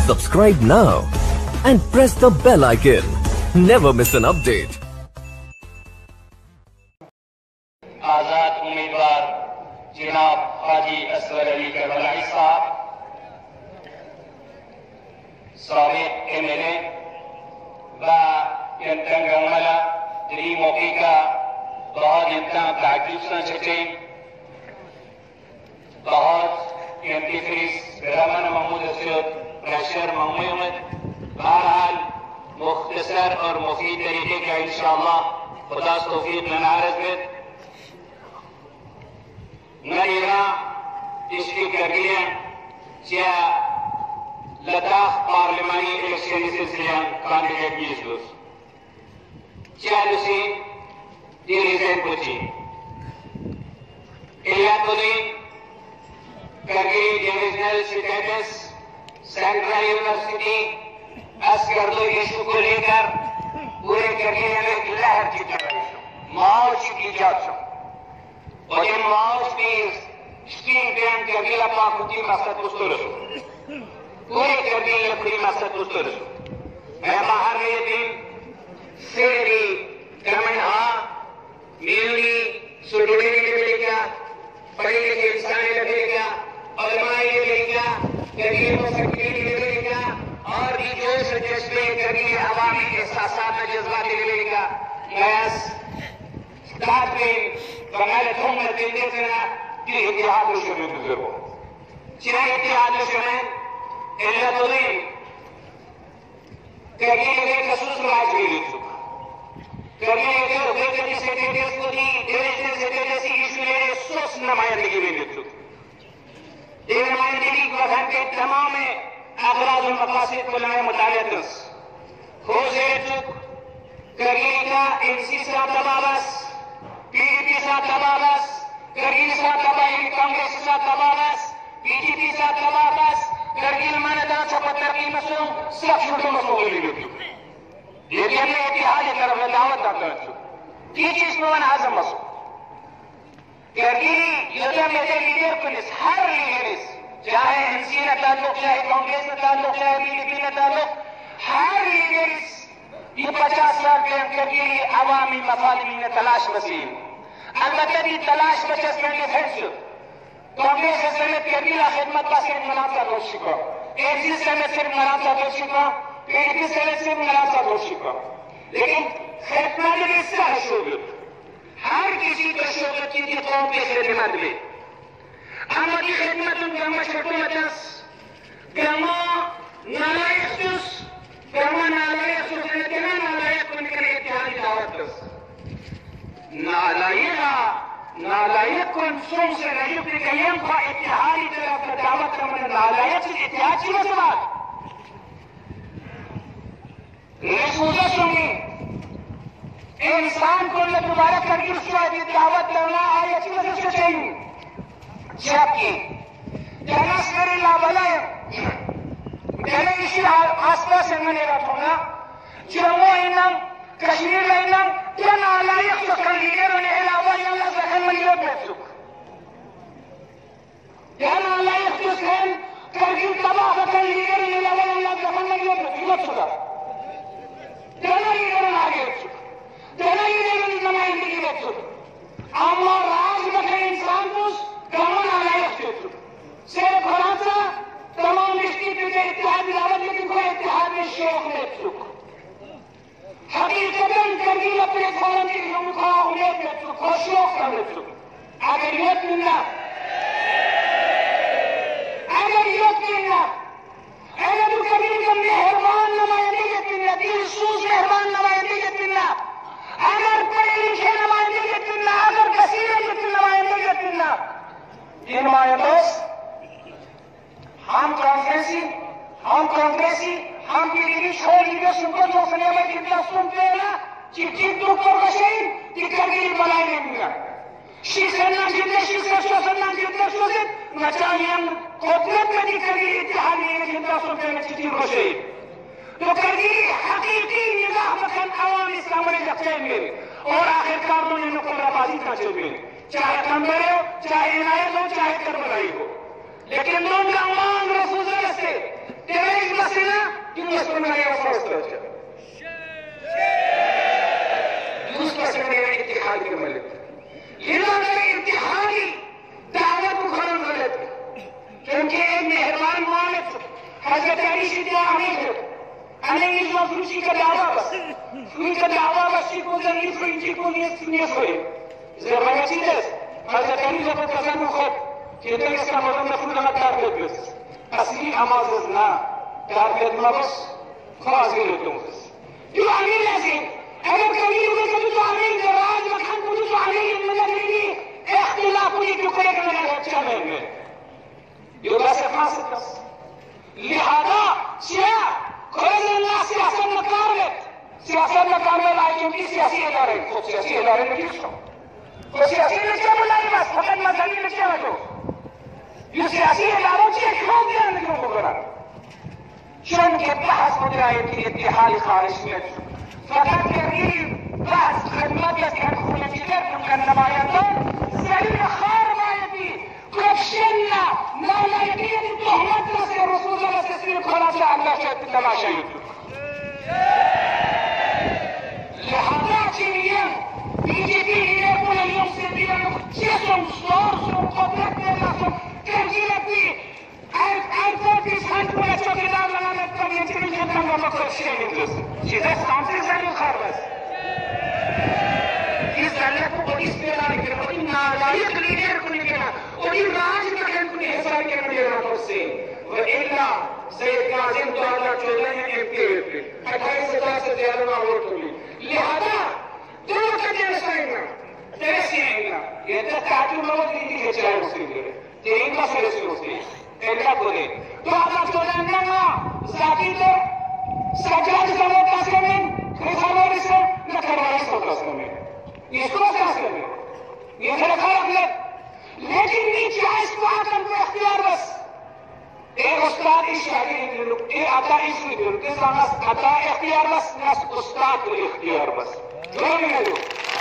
Subscribe now and press the bell icon. Never miss an update. आजाद उम्मीदवार जनाब हाजी असगर अली करबलाई साहब, साबिक एमएलए व यंतंगमला दरी मौके का बहुत यंता ताकीब छे बहुत यंतीफिस रमन महमूद असद प्रेशर महमूद बहरहाल मुख्तसर और मुफीद तरीके का इंशाअल्लाह खुदा तौफीक नारज में नरेगा इसकी करगिलियां क्या लद्दाख पार्लिमानी इलेक्शन सिलसिले कैंडिडेट यूज क्या लुसी डिवीजन पूछी इलाकुद्दीन Kargil divisional status central university असगर इशू को लेकर पूरे करगिल में लहर चिट्टा मार्च की जाती और इन मार्च में स्टील बैंक करगिल अपना खुदी मकसद पुस्तक पूरे करगिल खुदी मकसद पुस्तक मैं बाहर में दिन सेरी कमना म्यूनी सुडुनी लेगा पढ़े लिखे इंसान लगेगा और माई लेगा करगिल में सक्रिय लेगा और भी जो सजस्टे करगिल अवामी एहसास में जज्बात लेगा गैस बंगाल थोम देने से कि इतिहाद शुरू बुजुर्गों चिरा इतिहाद शुरू इल्ला तो नहीं करगिल के कसूस राज भी लिख चुका करगिल के उपेक्षित स्टेटस को दी डिविजनल स्टेटस इशू ले सोच नुमाइंदगी भी लिख चुका ये नुमाइंदगी गठन के तमाम अगराज और मकासद को लाए मुताबिक हो से चुक करगिल का एनसी से दबावस पीडीपी से दबावस करगिल से दबाई कांग्रेस से दबावस बीजेपी से दबावस करगिल मानदा छपत्तर की मसो सब छोटे मसो बोली लेती ये भी हमने इतिहास की तरफ दावत दाता की चीज में आजम मसो करगिल युद्ध में लीडर पुलिस हर लीडर चाहे एनसी ने ताल्लुक चाहे कांग्रेस ने ताल्लुक चाहे बीजेपी ने ताल्लुक हर लीडर ये 50 साल के करगिल अवामी मफाद में तलाश वसील अलबत्ता की तलाश बचत में डिफेंस कांग्रेस समेत करगिल खिदमत का सिर्फ मनासा दोषिका एनसी समेत सिर्फ मनासा दोषिका पीडीपी समेत सिर्फ मनासा दोषिका लेकिन खिदमत में इसका शोभत हर किसी को शोभत की कांग्रेस से निमत में हमारी खिदमत गमा छोटो मतस गमा नालायक गमा नालायक सुना नालायक को निकले इतिहास दावत नालायक को सुन से नहीं कि कयम का इतिहादी तरफ दावत का मन नालायक से इतिहास की बात ये सोचा सुनी इंसान को न दोबारा करके उसका दावत करना आए अच्छी वजह से चाहिए जबकि जनस्वरी लाभला जन इसी आसपास मैंने रखूंगा जम्मू इनम कश्मीर इनम क्या नालायक तो लीडर ने अलावा अल्लाह जखन मलियत में सुख क्या नालायक तो सहन करगिल तबाह कर लीडर ने अलावा अल्लाह जखन मलियत में हिम्मत सुखा क्या लीडर आगे सुख क्या लीडर ने नुमाइंदगी में सुख अम्मा राज बखे इंसान को कमन नालायक सुख सिर्फ खलासा तमाम डिस्ट्रिक्ट के इतिहाद दावत लेकिन कोई इतिहाद में शौक में सुख हकीकतन करगिल अपने फौरन की मुखा उम्मीद में सुख और शौक का में सुख अगर युद्ध मिलना अगर तू करगिल का मेहरबान नुमाइंदे के पिन्ना दिलसूज मेहरबान नुमाइंदे के पिन्ना अगर पढ़े लिखे नुमाइंदे के पिन्ना अगर बसीरे के नुमाइंदे के पिन्ना ये नुमाइंदों हम कांग्रेसी हम पीडीपी छोड़ लीजिए सुनकर जो सुने में कितना सुनते हैं ना चिट्ठी दुख पर बसें कि करगिल बनाए नहीं मिला शिक्षण जितने शिक्षक शोषण जितने शोषित न चाहिए हम कोतलेट में भी करगिल इतिहाद नहीं जितना सुनते हैं चिट्ठी बसें तो करगिल हकीकी निगाह मकन आवाम इस्लाम ने लगते मेरे और आखिरकार उन्होंने नुकराबाजी का चल गए चाहे कंबरे हो चाहे इनायत हो चाहे करबलाई हो लेकिन लोग मांग रसूल से तेरे इस मसले من غير فرصة يوسف من غير اتحاد الملك لماذا اتحادي دعوة خرم غلط क्योंकि एक मेहरबान मालिक हजरत अली से दुआ नहीं अने इस मफरूसी का दावा बस को जल्दी फ्रिंजी को नहीं सोए ज़रूरत चीज़ हजरत अली जब कज़न खुद कहते हैं इसका मतलब मफरूज ना कार कर बस असली आवाज़ ना कार कर बस ख़ास ही होते हैं जो आमीर ऐसे अगर कभी उन्हें कभी तो आमीर जराज मखान को तो आमीर मतलब नहीं इख्तिलाफ हुई जो करेगा ना अच्छा नहीं يبقى سفاسة لهذا شيء كل الناس سياسة مكارمة لكن في سياسية دارين خود سياسية دارين نجيشهم خود سياسية نجيب الله بس فقط مذهبي نجيبه يسياسية دارين شيء خود دارين نجيبه بقرار شون كبحث مدراية اتحاد خارج منه فقط يريد بحث خدمات يستحقون جدركم كالنماياتون سريع خار ما يبي كفشنا ما لا يبين التهمات نسي الرسول صلى الله عليه وسلم خلاص الله شهد لما شهد لهذا شيئا يجي فيه يقول اليوم سيدنا جسم صور قدرت لله كرجل فيه عارف في سحنت ولا شكل دار لنا نتبع ينتبه جدا لما كل شيء يندرس شيء استعمل زي الخربس يزلق وديس بينا لكن وإنا لا يقلي غيركم لكنا ودي راج تكن كني حساب كنا لنا توسين وإلا سيد كاظم تو الله چودہ ہیں MP 28,000 سے زیادہ ووٹ ہوئی لہذا دو کدے سائنا تیسے ہیں یہ تو تاجو لوگ نہیں ہے چاہے اس کے تین کا سر سے ہوتے ایلا بولے تو اللہ چودہ نہ ذاتی تو سجاد سمو تاسمن خبر سے نہ کروائی سو تاسمن इसको सास करने ये रखा अपने लेकिन नीचे इस बात हम पे अख्तियार बस एक उस्ताद इस शागिर्द लोग एक आता इस लोग के सामने आता अख्तियार बस नस उस्ताद को अख्तियार बस दोनों में लो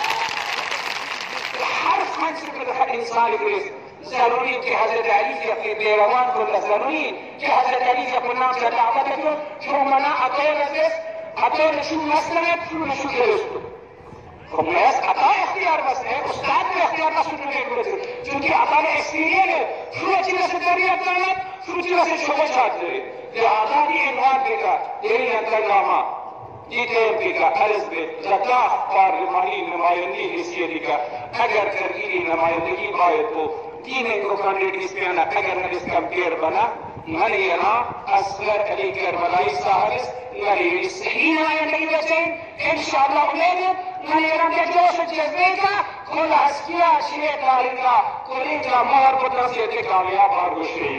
हर फंस के हर इंसान के लिए जरूरी कि हजरत अली के अपने पैरवान को जरूरी कि हजरत अली के अपने नाम से दावत दो जो मना अतो नशू मसला शुरू नशू के दोस्तों الناس عطاء اختيار بس استاذ اختيار بس क्योंकि عطاء एक्सपीरियंस है सूरज की सदरिया ताकत सूरज की शोभा छाते ये आजादी इनवान देगा तेरी अंतर्गामा जीते देगा अर्ज में ज़कात पार्लिमानी नुमाइंदगी हिस्से देगा अगर करगिली नुमाइंदगी बाय तो तीन को कैंडिडेट इस पे आना अगर न इसका पेड़ बना न यहाँ असगर अली करबलाई साहब न सही नुमाइंदगी बचे इंशाअल्लाह उम्मीद Maniera che Giosef ci sveglia con la schia scelta alla collega Marco da siete cambiare bargoshi.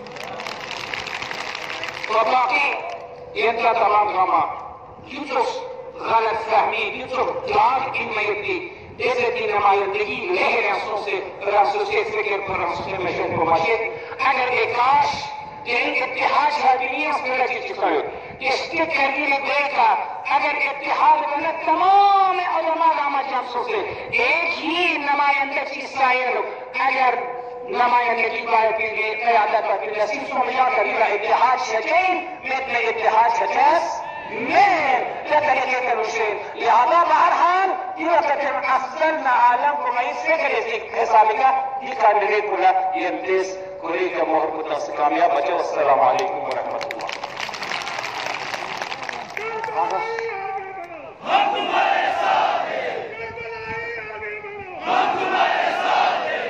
وباقي ينتهى تمام غما يوسف غلط فهمي يوسف دار إما يدي إذا نمائندگی لہروں سے رسول سے فکر پر رسول مشن کو مشن اگر ایکاش یعنی اتحاد حاکمیت سے رچ چکا ہے اس کے کرنے دیکھا اگر اتحاد بنا تمام علماء راما جمسوں سے ایک ہی نمائندہ کی سائر اگر نمائندگی باید کے قیادت پر نصیب سمجھا کریگا اتحاد شجین مثل اتحاد شجاس من لطریقے تروشین لہذا بہرحال یہ وقت افضل عالم کو میں اس فکر حسابی کا یہ کاندیڈیٹ بولا یہ امتیز کوئی کا محبت سے کامیاب بچے والسلام علیکم ورحمۃ اللہ हम तुम्हारे साथ हैं हम तुम्हारे साथ हैं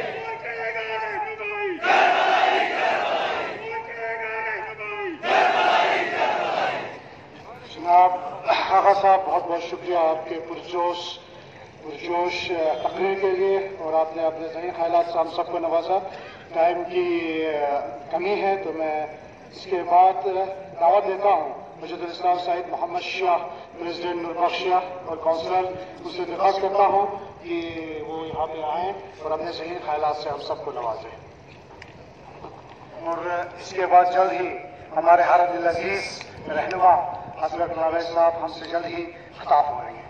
करबलाई जनाब आगा साहब बहुत बहुत शुक्रिया आपके पुरजोश तकरीर के लिए और आपने अपने सही ख्यालात से हम सबको नवाजा टाइम की कमी है तो मैं इसके बाद दावत देता हूँ मुजद्दिद इस्लाम सईद मोहम्मद शाह प्रेसिडेंट नूरबख्श शाह और काउंसलर उससे दरख्वास्त करता हूँ कि वो यहाँ पे आएँ और अपने सही ख्यालात से हम सबको नवाजें और इसके बाद जल्द ही हमारे हर दिल अजीज रहनुमा असगर करबलाई साहब हमसे जल्द ही खिताब हो रही हैं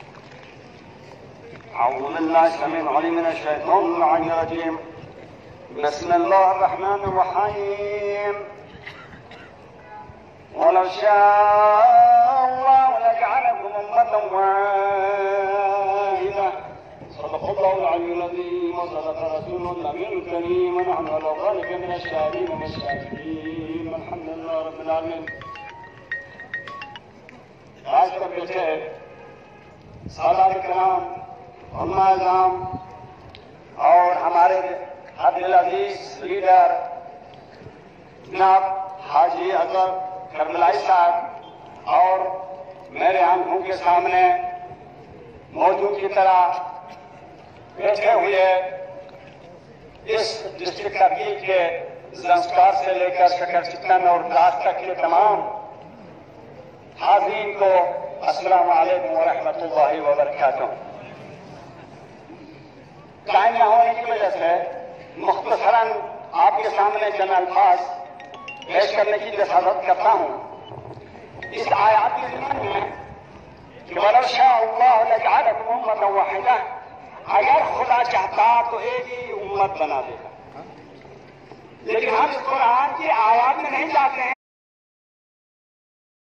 أعوذ بالله السميع العليم من الشيطان الرجيم بسم الله الرحمن الرحيم ولو شاء الله لجعلكم أمة واحدة صدق الله العلي العظيم وصدق رسوله النبي الكريم ونحن على ذلك من الشاهدين والشاكرين والحمد لله رب العالمين. आज तक बैठे सादात कराम उम्माज़ाम और हमारे अब्दुल अजीज लीडर जनाब हाजी अजगर करबलाई साहब और मेरे आंखों के सामने मौजूद की तरह बैठे हुए इस डिस्ट्रिक्ट करगिल के संस्कार से लेकर शकर चिकन और दास तक के तमाम हाज़रीन को अस्सलाम वालेकुम व रहमतुल्लाहि व बरकातुहू। टाइम न होने की वजह से मुख्तसरन आपके सामने चंद अल्फाज पेश करने की दस्तावेज़ करता हूँ। इस आयत के ज़िम्मन में कि वलौ शाअ अल्लाहु लजअलकुम उम्मतन वाहिदा, अगर खुदा चाहता तो एक ही उम्मत बना देगा। लेकिन हम इस कुरान की आयत में नहीं जाते हैं